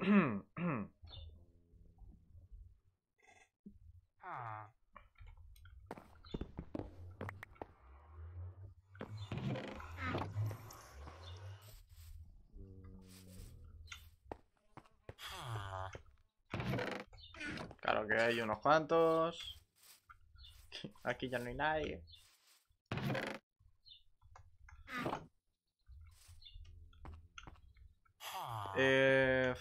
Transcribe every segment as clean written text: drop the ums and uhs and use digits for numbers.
Claro que hay unos cuantos. Aquí ya no hay nadie. Eh...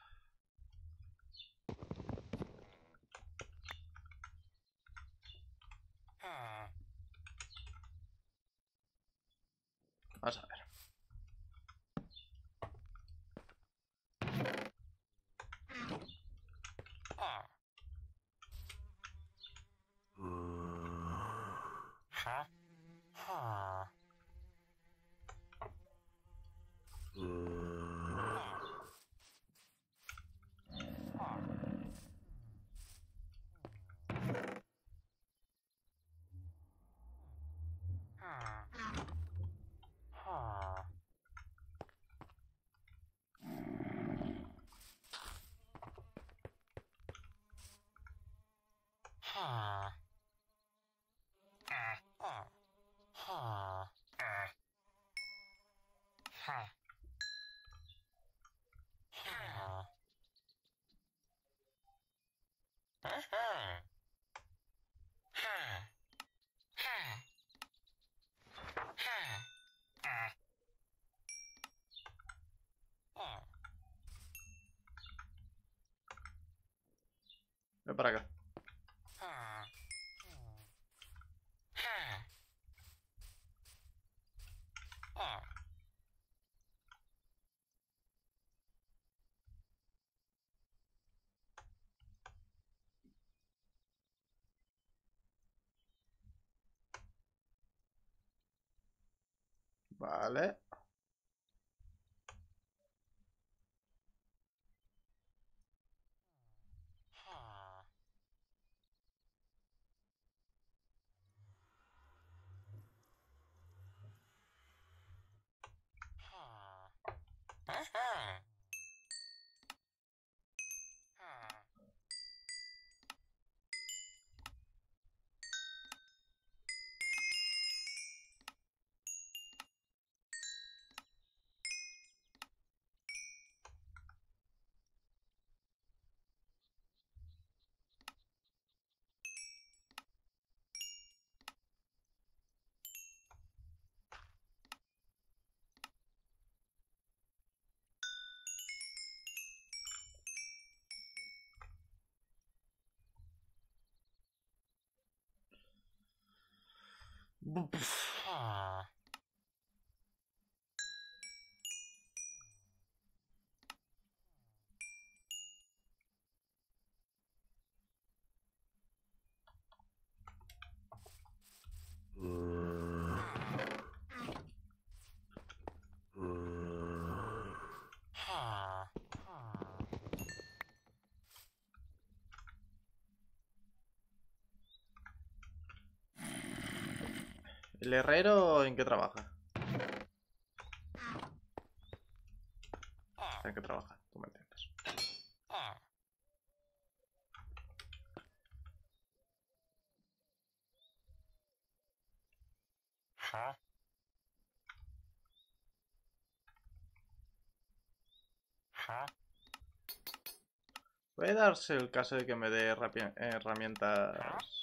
Vamos a ver. Ven para acá. Vale. ¿El herrero en qué trabaja? ¿En qué trabaja? Tú me entiendes. Puede darse el caso de que me dé herramientas.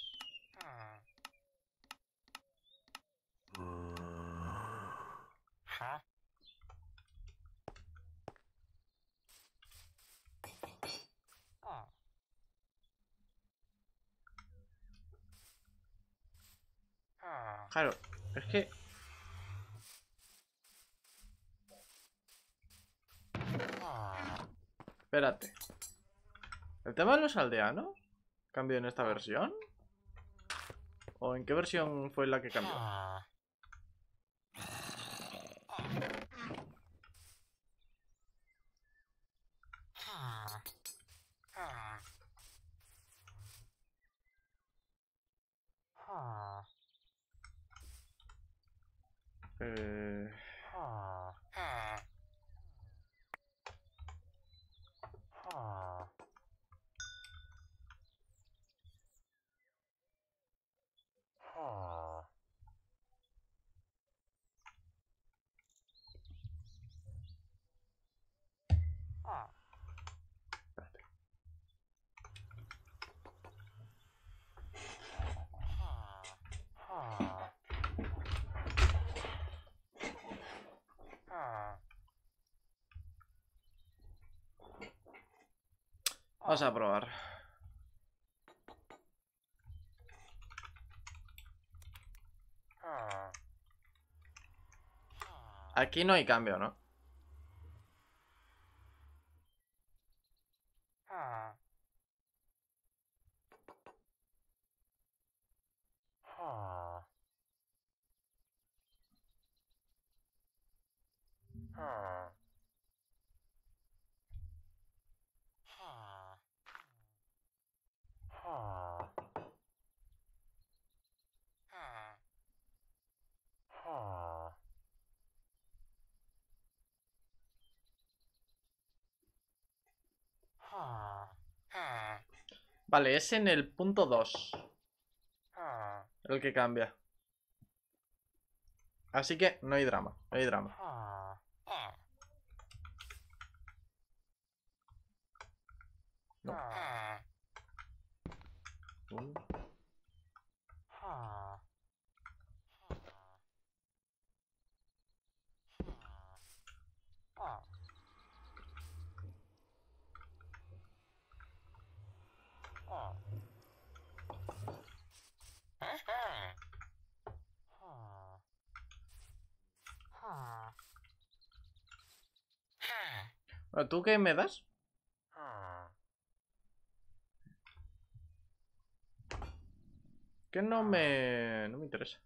Claro, es que. Espérate. ¿El tema de los aldeanos cambió en esta versión? ¿O en qué versión fue la que cambió? Eh... Vamos a probar. Aquí no hay cambio, ¿no? Vale, es en el punto 2 el que cambia. Así que no hay drama, no hay drama. No. Bueno, ¿tú qué me das? Que no me interesa.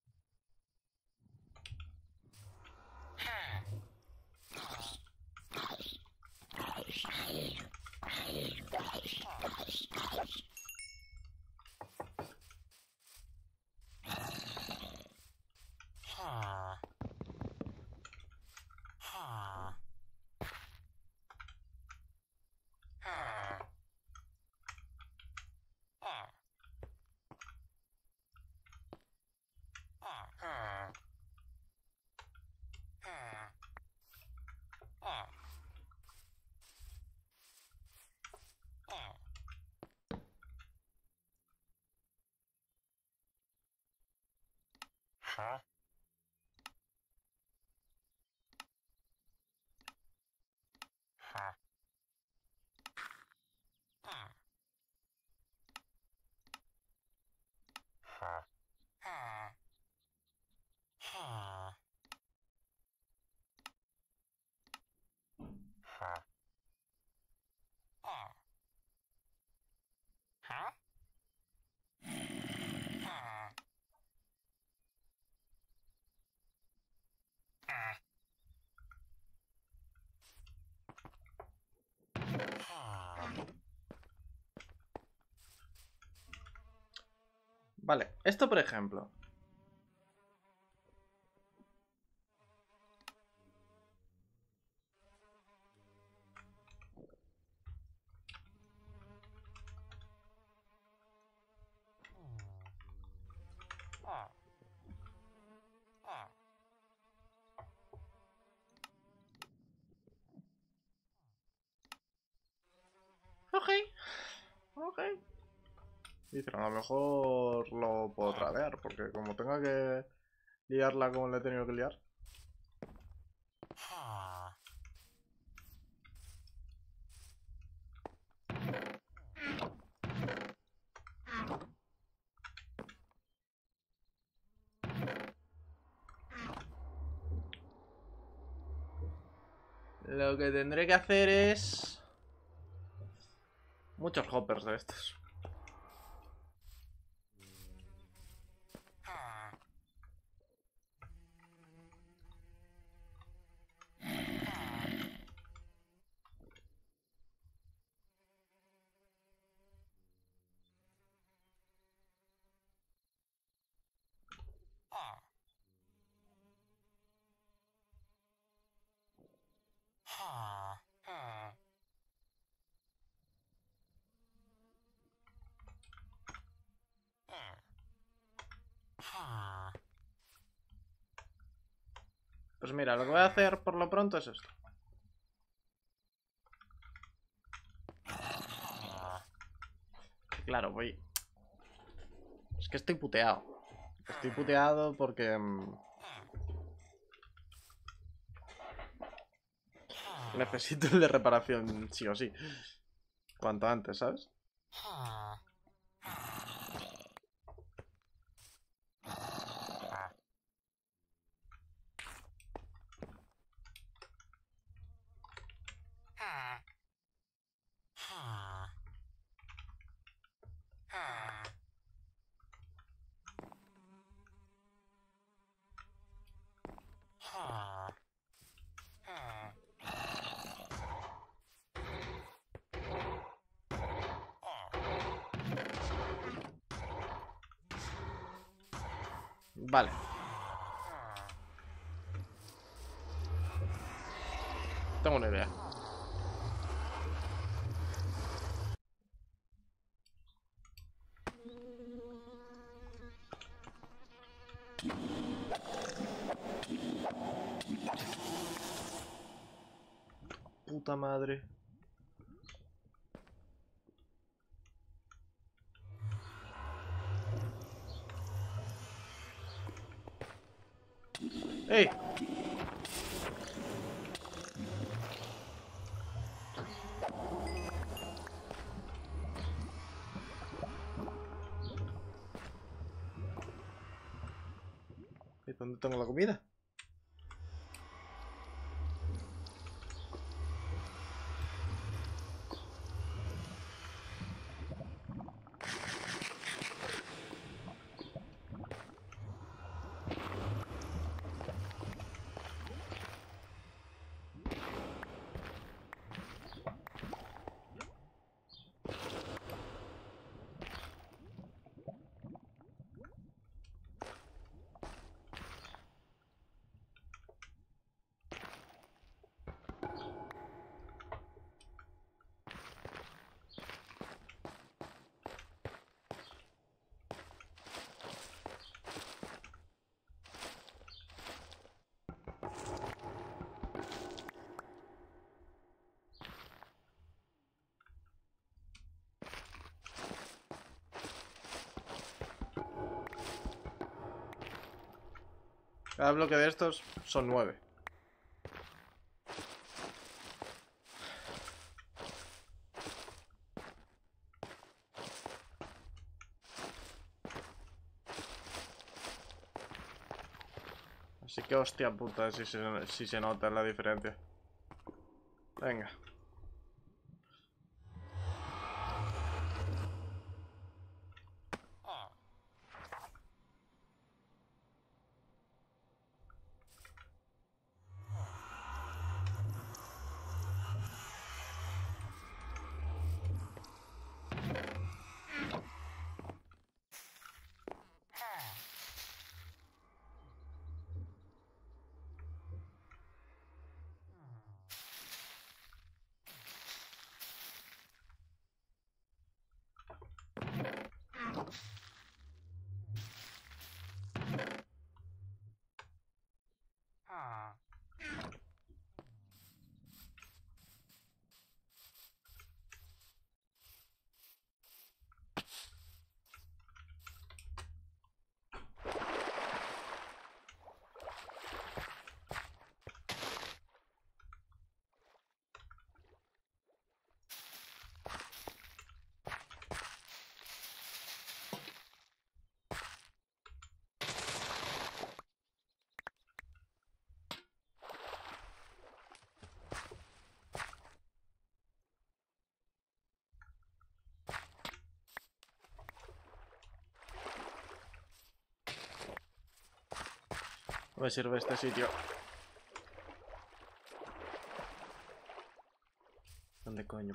Vale, esto por ejemplo. Ok, ok. Dice, a lo mejor lo puedo tradear, porque como tenga que liarla como le he tenido que liar. Lo que tendré que hacer es... muchos hoppers de estos. Pues mira, lo que voy a hacer por lo pronto es esto. Claro, voy... Es que estoy puteado. Estoy puteado porque... necesito el de reparación, sí o sí. Cuanto antes, ¿sabes? Vale. Tengo una idea. Puta madre. ¡Ey! ¿Y dónde tengo la comida? Cada bloque de estos son 9. Así que hostia puta si se nota la diferencia. Venga. No me sirve este sitio. ¿Dónde coño?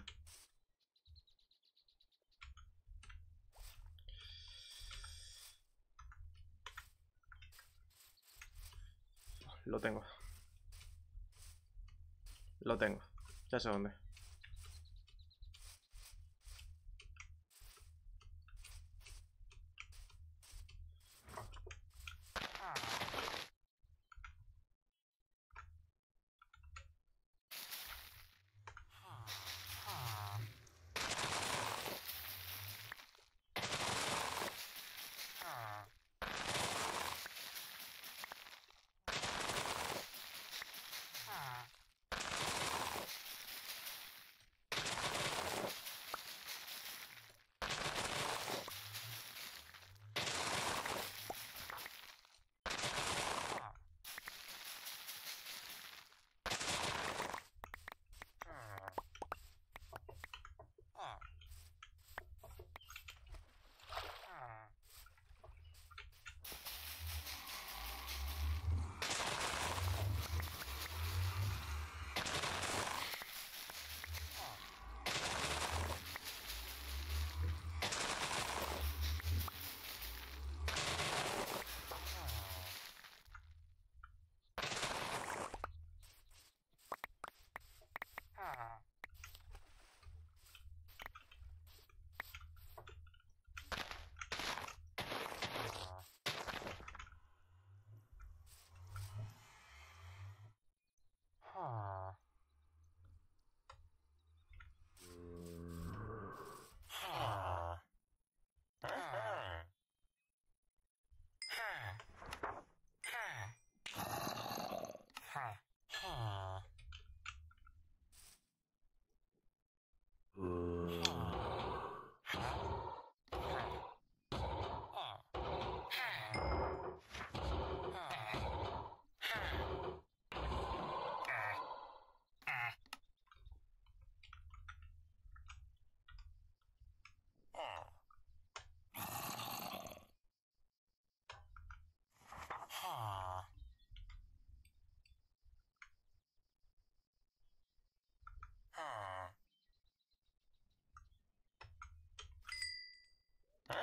Lo tengo. Lo tengo. Ya sé dónde.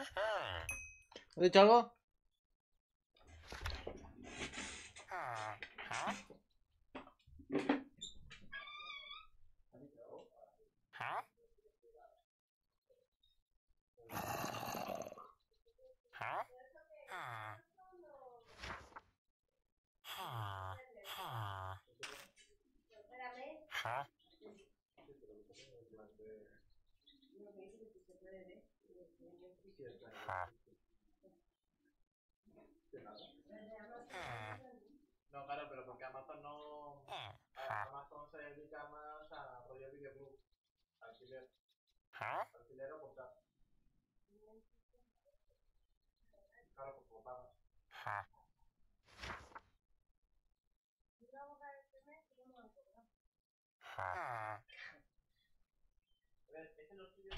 ¿He dicho algo? No, claro, pero porque Amazon no... Amazon se dedica más a rollo videoclub. Alquiler. Alquiler o comprar. Claro, pues lo pagas. A ver, es que los vídeos...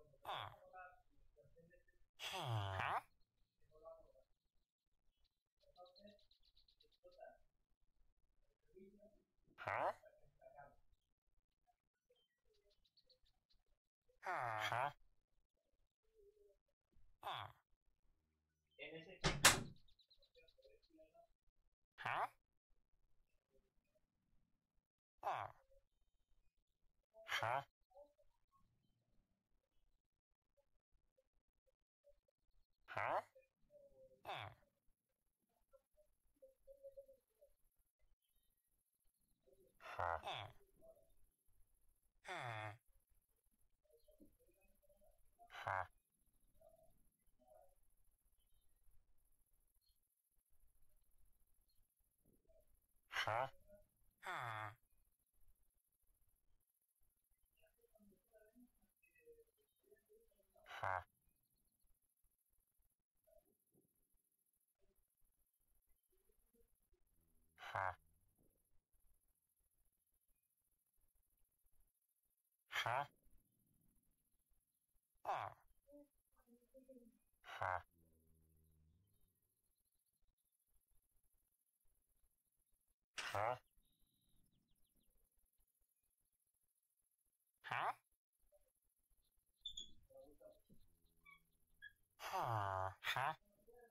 En ese...